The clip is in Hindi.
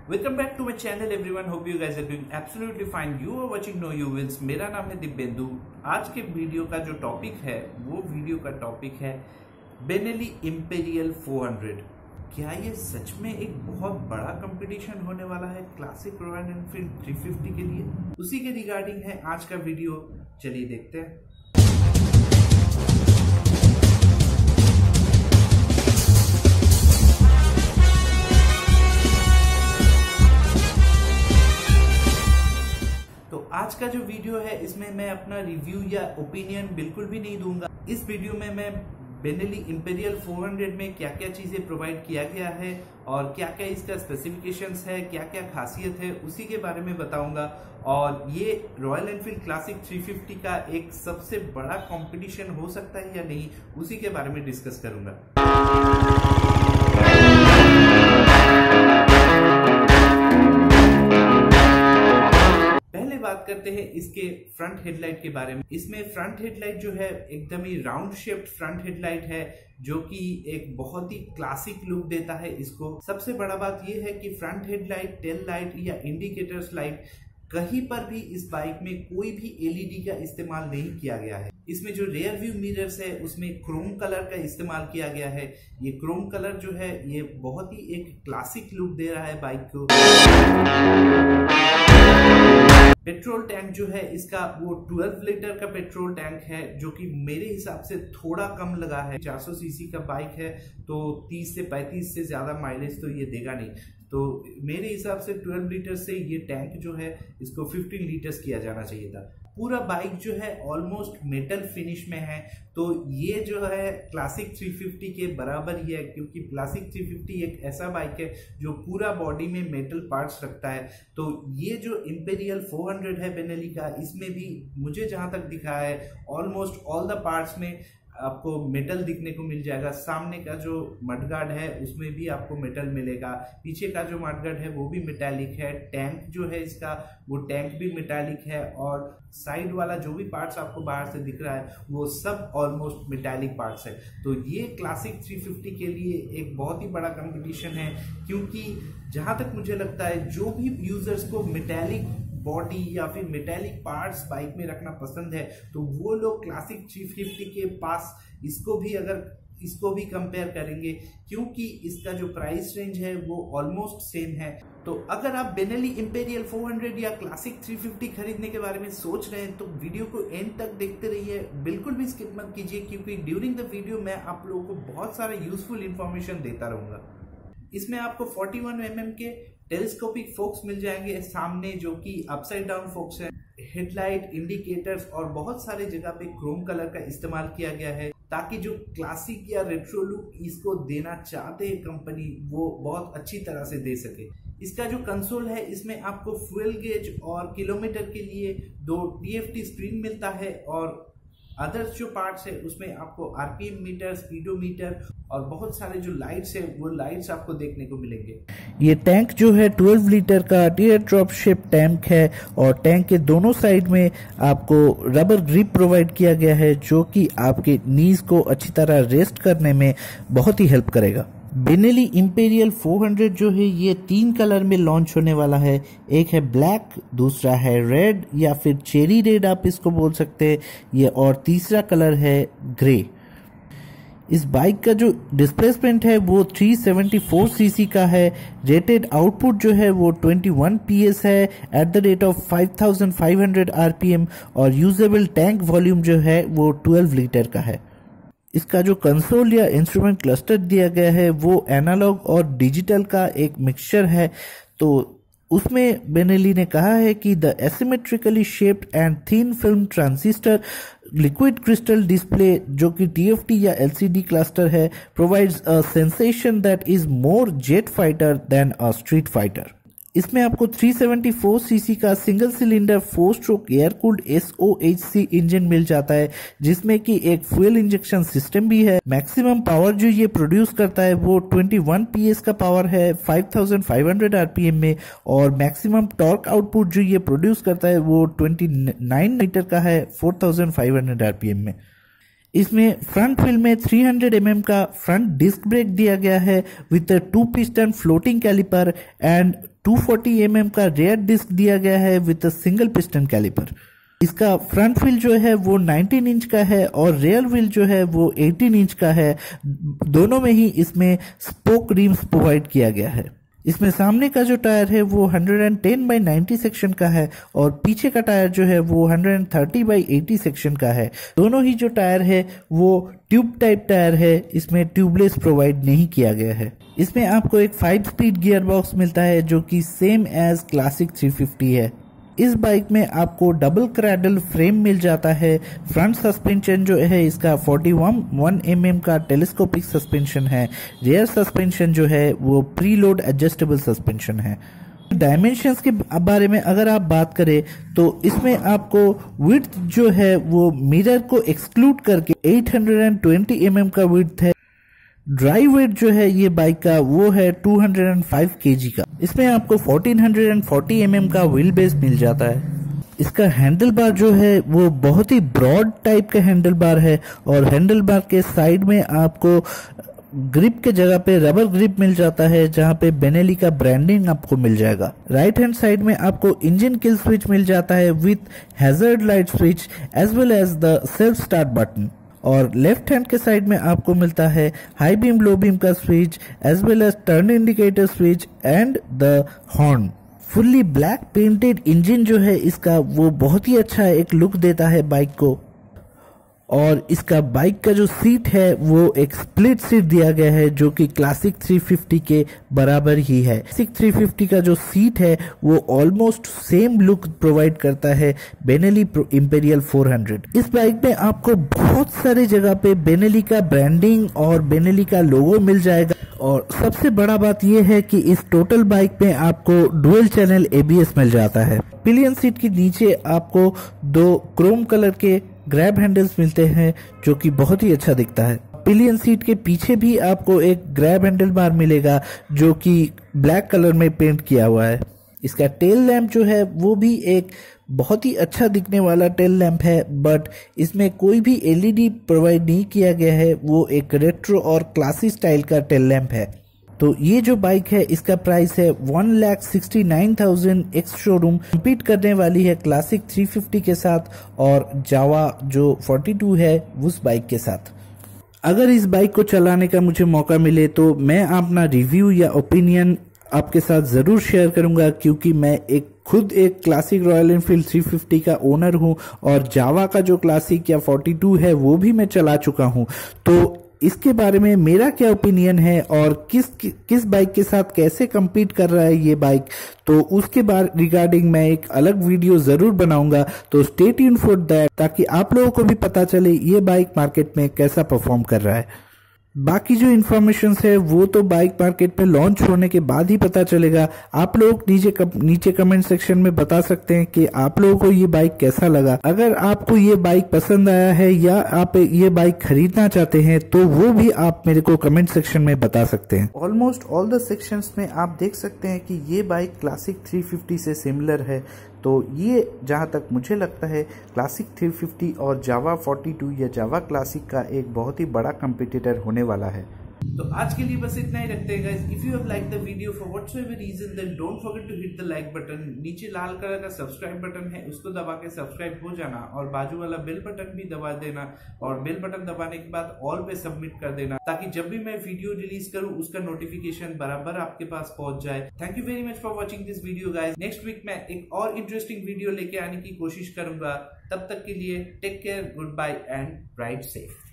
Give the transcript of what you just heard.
Welcome back to my channel everyone, hope you guys are doing absolutely fine. You are watching know you wheels. मेरा नाम है दिब्येंदु। आज के वीडियो का जो टॉपिक है वो वीडियो का टॉपिक है बेनेली इंपीरियल 400। क्या ये सच में एक बहुत बड़ा कंपटीशन होने वाला है क्लासिक रॉयल एनफील्ड 350 के लिए? उसी के रिगार्डिंग है आज का वीडियो। चलिए देखते हैं। आज का जो वीडियो है इसमें मैं अपना रिव्यू या ओपिनियन बिल्कुल भी नहीं दूंगा। इस वीडियो में मैं बेनेली इंपीरियल 400 में क्या क्या चीजें प्रोवाइड किया गया है और क्या क्या इसका स्पेसिफिकेशंस है, क्या क्या खासियत है, उसी के बारे में बताऊंगा। और ये रॉयल एनफील्ड क्लासिक 350 का एक सबसे बड़ा कंपटीशन हो सकता है या नहीं, उसी के बारे में डिस्कस करूंगा। बात करते हैं इसके फ्रंट हेडलाइट के बारे में। इसमें फ्रंट हेडलाइट जो है एकदम ही राउंड शेप्ड फ्रंट हेडलाइट है, जो कि एक बहुत ही क्लासिक लुक देता है इसको। सबसे बड़ा बात यह है कि फ्रंट हेडलाइट, टेल लाइट या इंडिकेटर्स लाइट कहीं पर भी इस बाइक में कोई भी एलईडी का इस्तेमाल नहीं किया गया है। इसमें जो रियर व्यू मिरर्स है उसमें क्रोम कलर का इस्तेमाल किया गया है। ये क्रोम कलर जो है ये बहुत ही एक क्लासिक लुक दे रहा है बाइक को। पेट्रोल टैंक जो है इसका वो 12 लीटर का पेट्रोल टैंक है, जो कि मेरे हिसाब से थोड़ा कम लगा है। 400 सीसी का बाइक है तो 30 से 35 से ज्यादा माइलेज तो ये देगा नहीं। तो मेरे हिसाब से 12 लीटर से ये टैंक जो है इसको 15 लीटर्स किया जाना चाहिए था। पूरा बाइक जो है ऑलमोस्ट मेटल फिनिश में है, तो ये जो है क्लासिक 350 के बराबर ही है, क्योंकि क्लासिक 350 एक ऐसा बाइक है जो पूरा बॉडी में मेटल पार्ट्स रखता है। तो ये जो इंपीरियल 400 है बेनेली का, इसमें भी मुझे जहां तक दिखा है ऑलमोस्ट ऑल द पार्ट्स में आपको मेटल दिखने को मिल जाएगा। सामने का जो मडगार्ड है उसमें भी आपको मेटल मिलेगा, पीछे का जो मडगार्ड है वो भी मेटालिक है, टैंक जो है इसका वो टैंक भी मेटालिक है, और साइड वाला जो भी पार्ट्स आपको बाहर से दिख रहा है वो सब ऑलमोस्ट मेटालिक पार्ट्स है। तो ये क्लासिक 350 के लिए एक बहुत ही बड़ा कंपटीशन है, क्योंकि जहां तक मुझे लगता है जो भी यूजर्स को मेटालिक बॉडी या फिर मेटालिक पार्ट्स बाइक में रखना पसंद है, तो वो लोग क्लासिक 350 के पास इसको भी कंपेयर करेंगे, क्योंकि इसका जो प्राइस रेंज है वो ऑलमोस्ट सेम है। तो अगर आप बेनेली इंपीरियल 400 या क्लासिक 350 खरीदने के बारे में सोच रहे हैं तो वीडियो को एंड तक देखते रहिए, बिल्कुल भी स्किप मत कीजिए, क्योंकि ड्यूरिंग द वीडियो मैं आप लोगों को बहुत सारा यूजफुल इंफॉर्मेशन देता रहूंगा। इसमें आपको 41 mm के टेलीस्कोपिक फोक्स मिल जाएंगे सामने, जो कि अपसाइड डाउन फोक्स है। हेडलाइट, इंडिकेटर्स और बहुत सारे जगह पे क्रोम कलर का इस्तेमाल किया गया है, ताकि जो क्लासिक या रेट्रो लुक इसको देना चाहते हैं कंपनी, वो बहुत अच्छी तरह से दे सके। इसका जो कंसोल है इसमें आपको फ्यूल गेज और किलोमीटर के लिए 2 TFT स्क्रीन मिलता है, और अदर्स जो पार्ट्स है उसमें आपको आरपीएम मीटर, स्पीडोमीटर और बहुत सारे जो लाइट्स है वो लाइट्स आपको देखने को मिलेंगे। ये टैंक जो है 12 लीटर का टीयर ड्रॉप शेप टैंक है, और टैंक के दोनों साइड में आपको रबर ग्रिप प्रोवाइड किया गया है, जो कि आपके नीज को अच्छी तरह रेस्ट करने में बहुत ही हेल्प करेगा। बेनेली इंपीरियल 400 जो है ये 3 कलर में लॉन्च होने वाला है। एक है ब्लैक, दूसरा है रेड या फिर चेरी रेड आप इसको बोल सकते हैं ये, और तीसरा कलर है ग्रे। इस बाइक का जो डिस्प्लेसमेंट है वो 374 सीसी का है। रेटेड आउटपुट जो है वो 21 PS है at the rate of 5500 RPM, और यूजेबल टैंक वॉल्यूम जो है वो 12 लीटर का है। इसका जो कंसोल या इंस्ट्रूमेंट क्लस्टर दिया गया है वो एनालॉग और डिजिटल का एक मिक्सचर है। तो उसमें बेनेली ने कहा है कि the asymmetrically shaped and thin film transistor liquid crystal display, जो कि TFT या LCD क्लस्टर है, provides a sensation that is more jet fighter than a street fighter. इसमें आपको 374 सीसी का single cylinder 4 stroke air cooled SOHC engine मिल जाता है, जिसमें कि एक फ्यूल इंजेक्शन सिस्टम भी है। मैक्सिमम पावर जो ये प्रोड्यूस करता है वो 21 PS का पावर है 5500 RPM में, और मैक्सिमम टॉर्क आउटपुट जो ये प्रोड्यूस करता है वो 29 मीटर का है 4500 RPM में। इसमें फ्रंट व्हील में 300 mm का फ्रंट डिस्क ब्रेक दिया गया है with 2 piston floating caliper and 240 mm का रेयर डिस्क दिया गया है with a single piston caliper. इसका फ्रंट व्हील जो है वो 19 इंच का है और रेयर व्हील जो है वो 18 इंच का है। दोनों में ही इसमें स्पोक रिम्स प्रोवाइड किया गया है। इसमें सामने का जो टायर है वो 110/90 सेक्शन का है और पीछे का टायर जो है वो 130/80 सेक्शन का है। दोनों ही जो टायर है वो ट्यूब टाइप टायर है, इसमें ट्यूबलेस प्रोवाइड नहीं किया गया है। इसमें आपको एक 5 स्पीड गियर बॉक्स मिलता है जो कि सेम एज क्लासिक 350 है। इस बाइक में आपको डबल क्रैडल फ्रेम मिल जाता है। फ्रंट सस्पेंशन जो है इसका 41 mm का टेलीस्कोपिक सस्पेंशन है। रियर सस्पेंशन जो है वो प्रीलोड एडजस्टेबल सस्पेंशन है। डायमेंशंस के बारे में अगर आप बात करें तो इसमें आपको विड्थ जो है वो मिरर को एक्सक्लूड करके 820 mm का विड्थ है। ड्राई वेट जो है ये बाइक का वो है 205 kg का। इसमें आपको 1440 mm का व्हील बेस मिल जाता है। इसका हैंडल बार जो है वो बहुत ही ब्रॉड टाइप का हैंडल बार है और हैंडल बार के साइड में आपको ग्रिप के जगह पे रबर ग्रिप मिल जाता है जहां पे बेनेली का ब्रांडिंग आपको मिल जाएगा। राइट हैंड साइड में आपको इंजन किल स्विच मिल जाता है with hazard light switch as well as the self start button. और लेफ्ट हैंड के साइड में आपको मिलता है हाई बीम लो बीम का switch as well as turn indicator switch and the horn. Fully black painted engine जो है इसका वो बहुत ही अच्छा एक लुक देता है बाइक को। और इसका बाइक का जो सीट है वो एक स्प्लिट सीट दिया गया है जो कि क्लासिक 350 के बराबर ही है। क्लासिक 350 का जो सीट है वो ऑलमोस्ट सेम लुक प्रोवाइड करता है बेनेली इंपेरियल 400। इस बाइक में आपको बहुत सारे जगह पे बेनेली का ब्रांडिंग और बेनेली का लोगो मिल जाएगा। और सबसे बड़ा बात यह है कि इस टोटल बाइक में आपको डुअल चैनल ABS मिल जाता है। पिलियन सीट के नीचे आपको 2 क्रोम कलर के ग्रैब हैंडल्स मिलते हैं जो कि बहुत ही अच्छा दिखता है। पिलियन सीट के पीछे भी आपको एक ग्रैब हैंडल बार मिलेगा जो कि ब्लैक कलर में पेंट किया हुआ है। इसका टेल लैंप जो है वो भी एक बहुत ही अच्छा दिखने वाला टेल लैंप है, बट इसमें कोई भी LED प्रोवाइड नहीं किया गया है। वो एक रेट्रो और क्लासी स्टाइल का टेल लैंप है। तो ये जो बाइक है इसका प्राइस है 1,69,000 एक्स शोरूम। कम्पीट करने वाली है क्लासिक 350 के साथ और जावा जो 42 है उस बाइक के साथ। अगर इस बाइक को चलाने का मुझे मौका मिले तो मैं अपना रिव्यू या ओपिनियन आपके साथ जरूर शेयर करूंगा, क्योंकि मैं खुद एक क्लासिक रॉयल एनफील्ड 350 का ओनर हूं और जावा का जो क्लासिक या 42 है वो भी मैं चला चुका हूं। तो इसके बारे में मेरा क्या ओपिनियन है और किस बाइक के साथ कैसे compete कर रहा है ये बाइक, तो उसके बारे रिगार्डिंग मैं एक अलग वीडियो जरूर बनाऊंगा। तो स्टे ट्यून फॉर दैट, ताकि आप लोगों को भी पता चले ये बाइक मार्केट में कैसा परफॉर्म कर रहा है। बाकी जो इन्फॉर्मेशन है वो तो बाइक मार्केट में लॉन्च होने के बाद ही पता चलेगा। आप लोग नीचे कमेंट सेक्शन में बता सकते हैं कि आप लोगों को ये बाइक कैसा लगा। अगर आपको ये बाइक पसंद आया है या आप ये बाइक खरीदना चाहते हैं तो वो भी आप मेरे को कमेंट सेक्शन में बता सकते हैं। ऑलमोस्ट ऑल द सेक्शंस में आप देख सकते हैं कि ये बाइक क्लासिक 350 से सिमिलर है। तो ये जहां तक मुझे लगता है क्लासिक 350 और जावा 42 या जावा क्लासिक का एक बहुत ही बड़ा कंपटीटर होने वाला है। तो आज के लिए बस इतना ही रखते हैं guys. If you have like the video for whatsoever reason then don't forget to hit the like button. नीचे लाल कलर का सब्सक्राइब बटन है, उसको दबा के सब्सक्राइब हो जाना और बाजू वाला बेल बटन भी दबा देना और बेल बटन दबाने के बाद ऑल पे सबमिट कर देना, ताकि जब भी मैं वीडियो रिलीज करूं उसका नोटिफिकेशन बराबर आपके पास पहुंच जाए। Thank you very much for watching this video guys. Next week मैं एक और इंटरेस्टिंग वीडियो लेके आने की कोशिश करूंगा। तब तक के लिए take care, goodbye and ride safe.